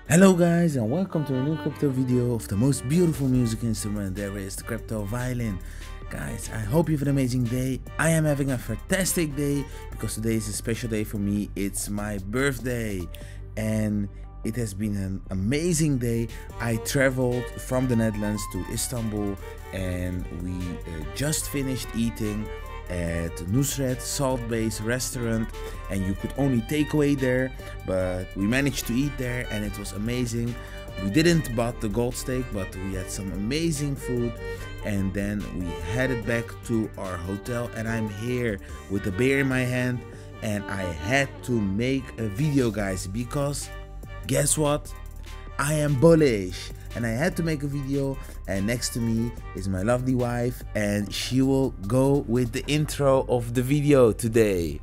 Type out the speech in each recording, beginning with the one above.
Hello guys, and welcome to a new crypto video of the most beautiful music instrument there is, the crypto violin. Guys, I hope you have an amazing day. I am having a fantastic day because today is a special day for me. It's my birthday and it has been an amazing day. I traveled from the Netherlands to Istanbul and we just finished eating at Nusret salt-based restaurant, and you could only take away there, but we managed to eat there and it was amazing. We didn't bought the gold steak, but we had some amazing food, and then we headed back to our hotel, and I'm here with a beer in my hand and I had to make a video, guys, because guess what? I am bullish and I had to make a video, and next to me is my lovely wife and she will go with the intro of the video today.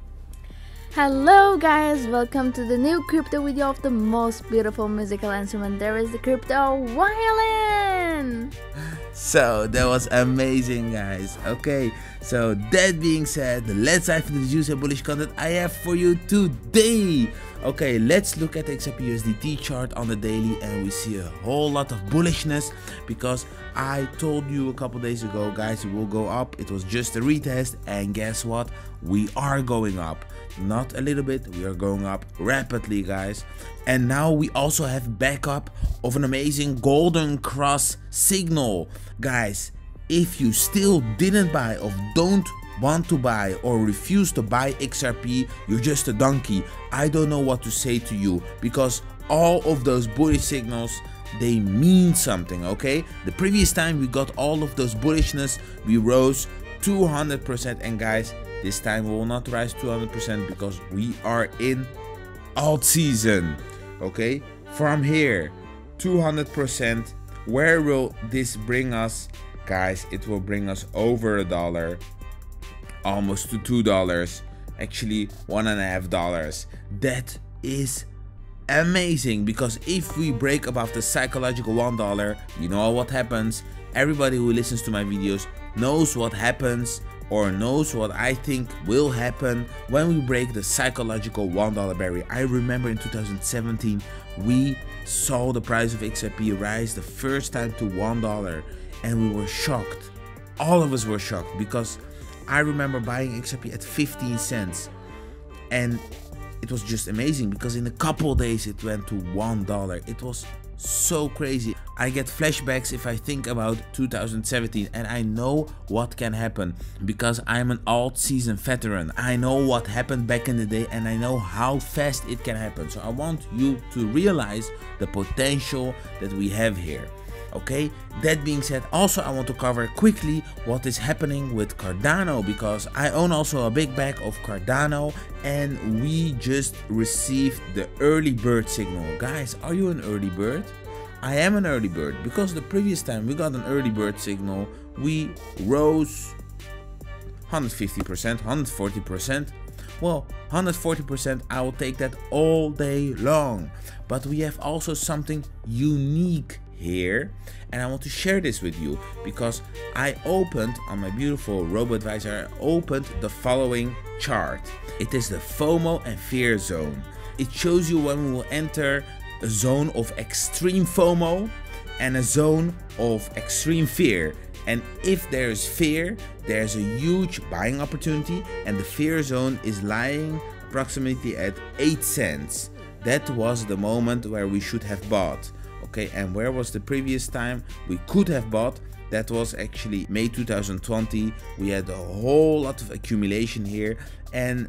Hello guys, welcome to the new crypto video of the most beautiful musical instrument there is, the crypto violin. So that was amazing, guys. Okay, so that being said, let's dive into the juicy and bullish content I have for you today. Okay, let's look at the XRP USDT chart on the daily, and we see a whole lot of bullishness because I told you a couple days ago, guys, it will go up. It was just a retest, and guess what? We are going up. Not a little bit, we are going up rapidly, guys. And now we also have backup of an amazing golden cross signal. Guys, if you still didn't buy or don't want to buy or refuse to buy XRP, you're just a donkey. I don't know what to say to you, because all of those bullish signals, they mean something. Okay, the previous time we got all of those bullishness, we rose 200%, and guys, this time we will not rise 200% because we are in alt season. Okay, from here 200%, where will this bring us, guys? It will bring us over $1, almost to $2, actually $1.50. That is amazing, because if we break above the psychological $1, you know what happens. Everybody who listens to my videos knows what happens, or knows what I think will happen when we break the psychological $1 barrier. I remember in 2017 we saw the price of XRP rise the first time to $1, and we were shocked. All of us were shocked, because I remember buying XRP at 15 cents, and it was just amazing because in a couple days it went to $1. It was so crazy. I get flashbacks if I think about 2017, and I know what can happen because I'm an alt season veteran. I know what happened back in the day, and I know how fast it can happen. So I want you to realize the potential that we have here. Okay, that being said, also I want to cover quickly what is happening with Cardano, because I own also a big bag of Cardano, and we just received the early bird signal. Guys, are you an early bird? I am an early bird, because the previous time we got an early bird signal, we rose 150%, 140%. Well, 140%, I will take that all day long. But we have also something unique here, and I want to share this with you, because I opened on my beautiful robo-advisor, I opened the following chart. It is the FOMO and fear zone. It shows you when we will enter a zone of extreme FOMO and a zone of extreme fear. And if there is fear, there's a huge buying opportunity, and the fear zone is lying approximately at 8 cents. That was the moment where we should have bought. Okay, and where was the previous time we could have bought? That was actually May 2020. We had a whole lot of accumulation here, and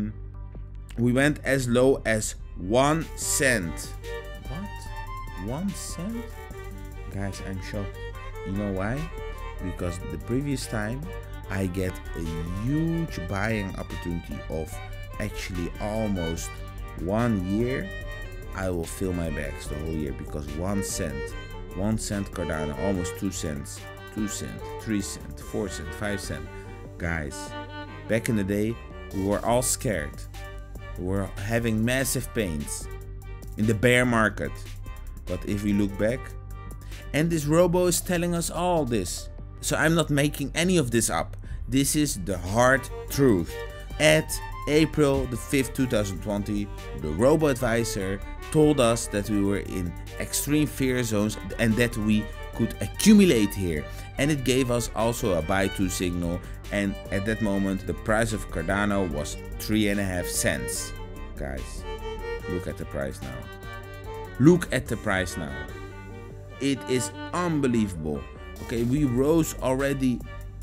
we went as low as 1 cent. What? 1 cent? Guys, I'm shocked. You know why? Because the previous time I get a huge buying opportunity of actually almost 1 year. I will fill my bags the whole year, because 1 cent, 1 cent Cardano, almost 2 cents, 2 cents, 3 cents, 4 cents, 5 cents. Guys, back in the day, we were all scared. We were having massive pains in the bear market. But if we look back, and this robo is telling us all this, so I'm not making any of this up. This is the hard truth. At April the 5th 2020, the robo-advisor told us that we were in extreme fear zones and that we could accumulate here, and it gave us also a buy to signal, and at that moment the price of Cardano was 3.5 cents. Guys, look at the price now. Look at the price now. It is unbelievable. Okay, we rose already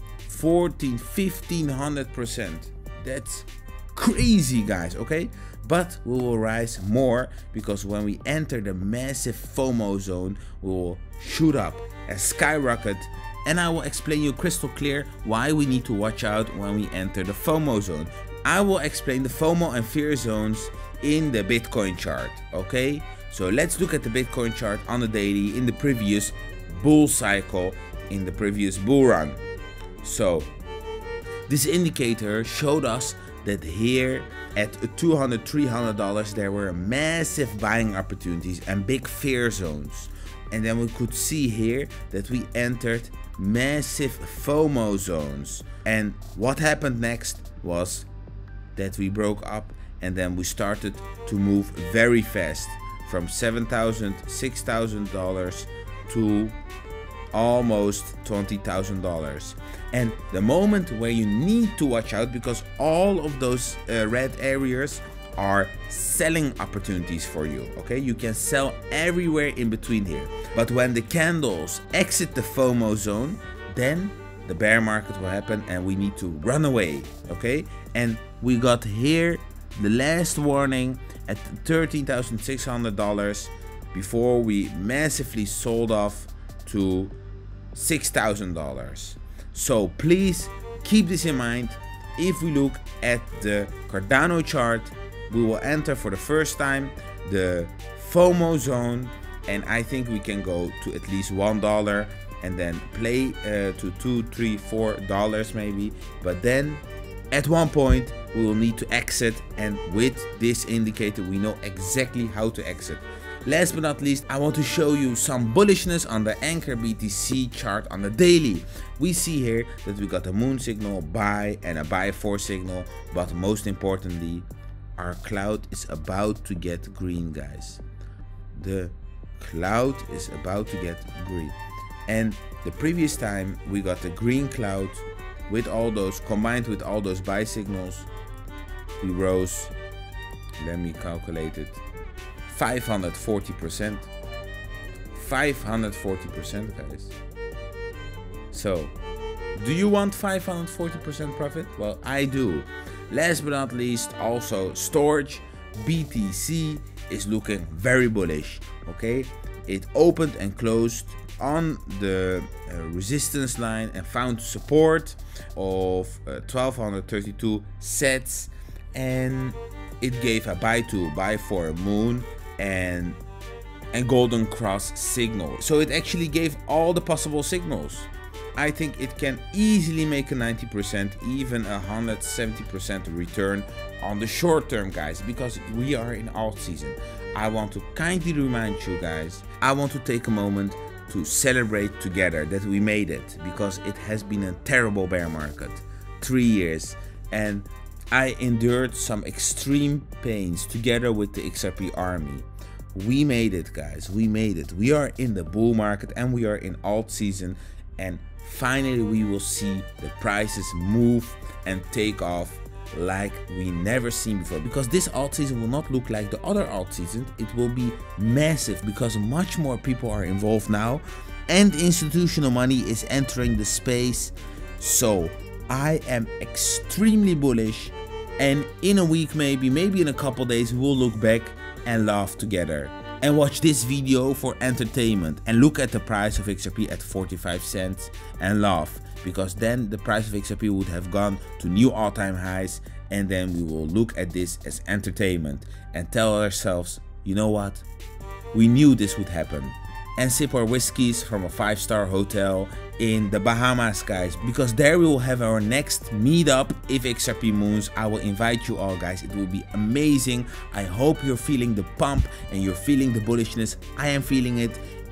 1500%. That's crazy, guys. Okay, but we will rise more because when we enter the massive FOMO zone, we will shoot up and skyrocket, and I will explain you crystal clear why we need to watch out when we enter the FOMO zone. I will explain the FOMO and fear zones in the Bitcoin chart. Okay, so let's look at the Bitcoin chart on the daily in the previous bull cycle, in the previous bull run. So this indicator showed us that here at $200-300 there were massive buying opportunities and big fear zones, and then we could see here that we entered massive FOMO zones, and what happened next was that we broke up and then we started to move very fast from $7,000, $6,000 to almost $20,000. And the moment where you need to watch out, because all of those red areas are selling opportunities for you. Okay, you can sell everywhere in between here, but when the candles exit the FOMO zone, then the bear market will happen and we need to run away. Okay, and we got here the last warning at $13,600 before we massively sold off to $6,000. So please keep this in mind. If we look at the Cardano chart, we will enter for the first time the FOMO zone, and I think we can go to at least $1 and then play to $2, $3, $4 maybe, but then at one point we will need to exit, and with this indicator we know exactly how to exit. Last but not least, I want to show you some bullishness on the Anchor BTC chart on the daily. We see here that we got a moon signal buy and a buy for signal, but most importantly, our cloud is about to get green, guys. The cloud is about to get green, and the previous time we got the green cloud with all those, combined with all those buy signals, we rose, let me calculate it, 540%. 540%, guys. So do you want 540% profit? Well, I do. Last but not least, also storage BTC is looking very bullish. Okay, it opened and closed on the resistance line and found support of 1232 sets, and it gave a buy for a moon and golden cross signal. So it actually gave all the possible signals. I think it can easily make a 90%, even 170% return on the short term, guys, because we are in alt season. I want to kindly remind you guys, I want to take a moment to celebrate together that we made it, because it has been a terrible bear market, 3 years, and I endured some extreme pains together with the XRP army. We made it, guys, we made it. We are in the bull market and we are in alt season, and finally we will see the prices move and take off like we never seen before, because this alt season will not look like the other alt seasons. It will be massive because much more people are involved now and institutional money is entering the space. So I am extremely bullish, and in a week, maybe in a couple days, we'll look back and laugh together and watch this video for entertainment and look at the price of XRP at 45 cents and laugh, because then the price of XRP would have gone to new all-time highs, and then we will look at this as entertainment and tell ourselves, you know what, we knew this would happen, and sip our whiskeys from a 5-star hotel in the Bahamas, guys, because there we will have our next meetup if XRP moons. I will invite you all, guys. It will be amazing. I hope you're feeling the pump and you're feeling the bullishness. I am feeling it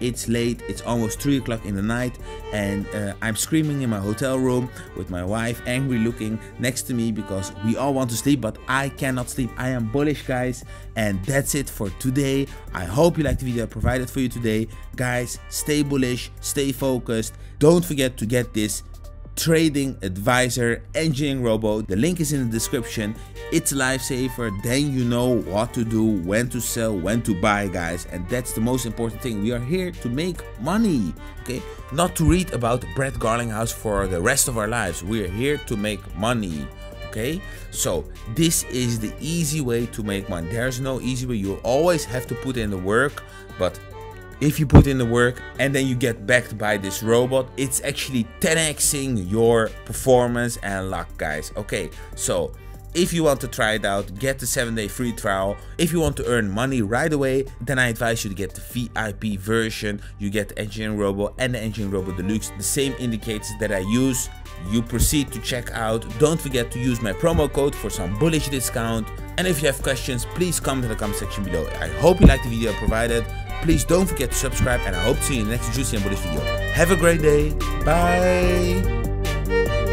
it's late, it's almost 3 o'clock in the night, and I'm screaming in my hotel room with my wife angry looking next to me because we all want to sleep, but I cannot sleep. I am bullish, guys, and that's it for today. I hope you liked the video I provided for you today. Guys, stay bullish, stay focused. Don't forget to get this trading advisor engineering robo. The link is in the description. It's a lifesaver. Then you know what to do, when to sell, when to buy, guys, and that's the most important thing. We are here to make money, okay, not to read about Brett Garlinghouse for the rest of our lives. We are here to make money. Okay, so this is the easy way to make money. There's no easy way. You always have to put in the work, but if you put in the work and then you get backed by this robot, it's actually 10xing your performance and luck, guys. Okay, so if you want to try it out, get the 7-day free trial. If you want to earn money right away, then I advise you to get the VIP version. You get the Engineering Robo and the Engineering Robo Deluxe, the same indicators that I use. You proceed to check out. Don't forget to use my promo code for some bullish discount. And if you have questions, please comment in the comment section below. I hope you liked the video I provided. Please don't forget to subscribe, and I hope to see you in the next juicy and bullish video. Have a great day. Bye.